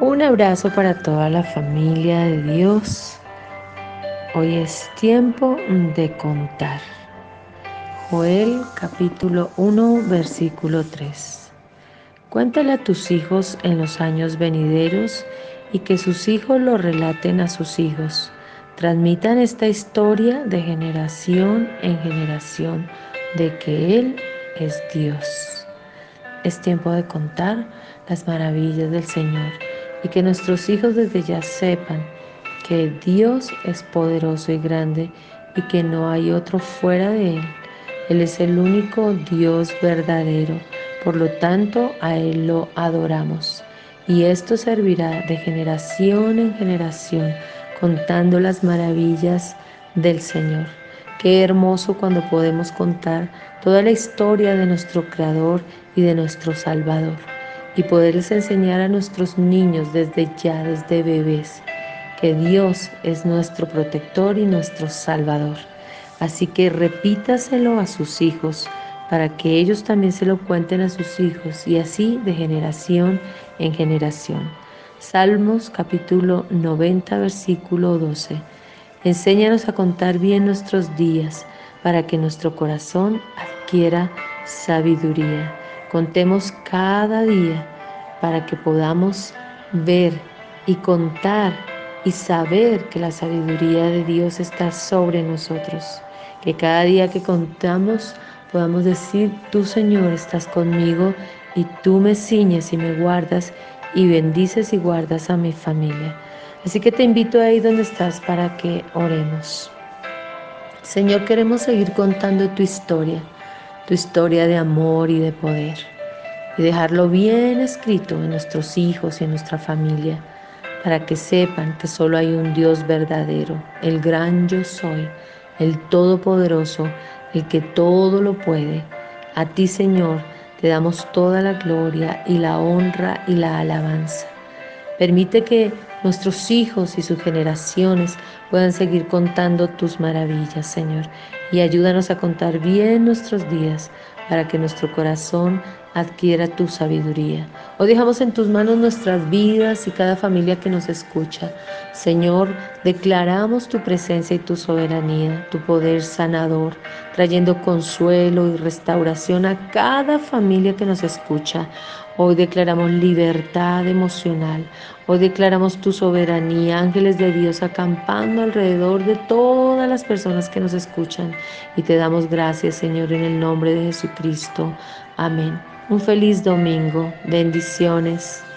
Un abrazo para toda la familia de Dios. Hoy es tiempo de contar. Joel capítulo 1 versículo 3. Cuéntale a tus hijos en los años venideros y que sus hijos lo relaten a sus hijos. Transmitan esta historia de generación en generación de que Él es Dios. Es tiempo de contar las maravillas del Señor y que nuestros hijos desde ya sepan que Dios es poderoso y grande y que no hay otro fuera de Él. Él es el único Dios verdadero, por lo tanto a Él lo adoramos. Y esto servirá de generación en generación, contando las maravillas del Señor. Qué hermoso cuando podemos contar toda la historia de nuestro Creador y de nuestro Salvador y poderles enseñar a nuestros niños desde ya, desde bebés, que Dios es nuestro protector y nuestro Salvador. Así que repítaselo a sus hijos para que ellos también se lo cuenten a sus hijos y así de generación en generación. Salmos capítulo 90 versículo 12. Enséñanos a contar bien nuestros días para que nuestro corazón adquiera sabiduría. Contemos cada día para que podamos ver y contar y saber que la sabiduría de Dios está sobre nosotros. Que cada día que contamos podamos decir, tú Señor estás conmigo y tú me ciñes y me guardas y bendices y guardas a mi familia. Así que te invito ahí donde estás para que oremos. Señor, queremos seguir contando tu historia de amor y de poder, y dejarlo bien escrito en nuestros hijos y en nuestra familia, para que sepan que solo hay un Dios verdadero, el gran yo soy, el todopoderoso, el que todo lo puede. A ti, Señor, te damos toda la gloria y la honra y la alabanza. Permite que nuestros hijos y sus generaciones puedan seguir contando tus maravillas, Señor, y ayúdanos a contar bien nuestros días para que nuestro corazón adquiera tu sabiduría. Hoy dejamos en tus manos nuestras vidas y cada familia que nos escucha. Señor, declaramos tu presencia y tu soberanía, tu poder sanador, trayendo consuelo y restauración a cada familia que nos escucha. Hoy declaramos libertad emocional. Hoy declaramos tu soberanía, ángeles de Dios acampando alrededor de todas las personas que nos escuchan. Y te damos gracias, Señor, en el nombre de Jesucristo. Amén. Un feliz domingo. Bendiciones.